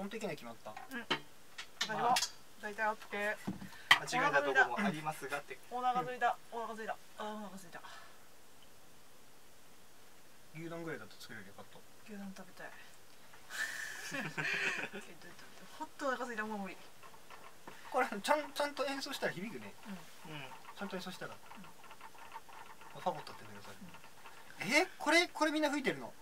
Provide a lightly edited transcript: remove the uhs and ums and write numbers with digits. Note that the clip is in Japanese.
音的には決まった。 私も大体 OK。 間違いなとこもありますがって。 お腹空いた、お腹空いた、お腹空いた。 牛丼ぐらいだと作れるよ、カット。 牛丼食べたい。ほっとお腹空いた、もう無理。 これちゃんと演奏したら響くね。ちゃんと演奏したら。ファゴットって言うんだけど、これみんな吹いてるの。